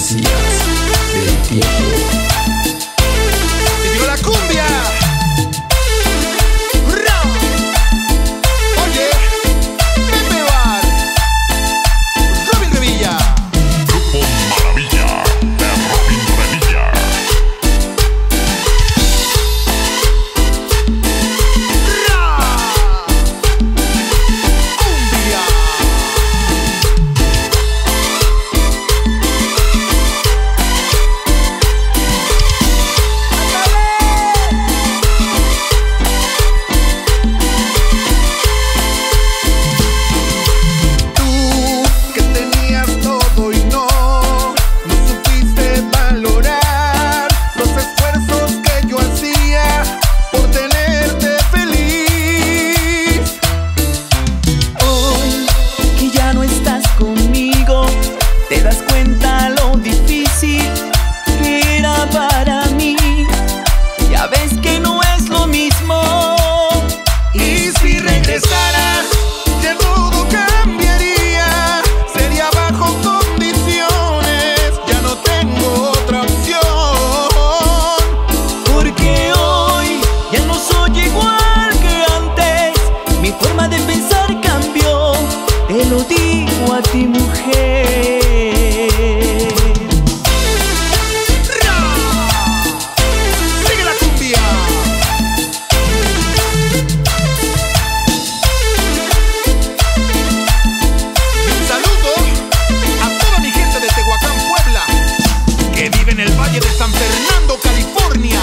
fantasías del tiempo. ¡Te dio la cumbia! ¡Ra! Oye, Pepe Bar, Robin Revilla. Grupo Maravilla de Robin Revilla. ¡Ra! ¡Cumbia! Que tenías todo y no supiste valorar los esfuerzos que yo hacía por tenerte feliz. Hoy que ya no estás conmigo, te das cuenta lo difícil que era para mí. Ya ves que no es lo mismo. Y si regresaras, ya todo cambiaría. Sería bajo condiciones, ya no tengo otra opción. Porque hoy ya no soy igual que antes. Mi forma de pensar cambió. Te lo digo a ti, mujer. ¡Ra! ¡Sigue la cumbia! Y un saludo a toda mi gente de Tehuacán, Puebla, que vive en el Valle de San Fernando, California.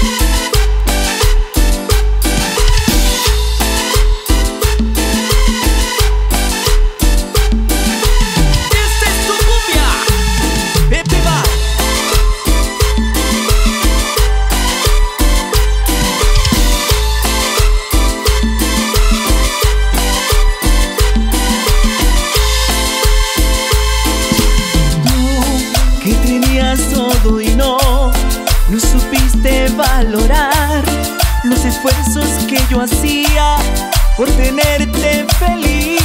Esta es tu cumbia, Pepe Bar. Tú que tenías todo y no supiste valorar los esfuerzos que yo hacía por tenerte feliz.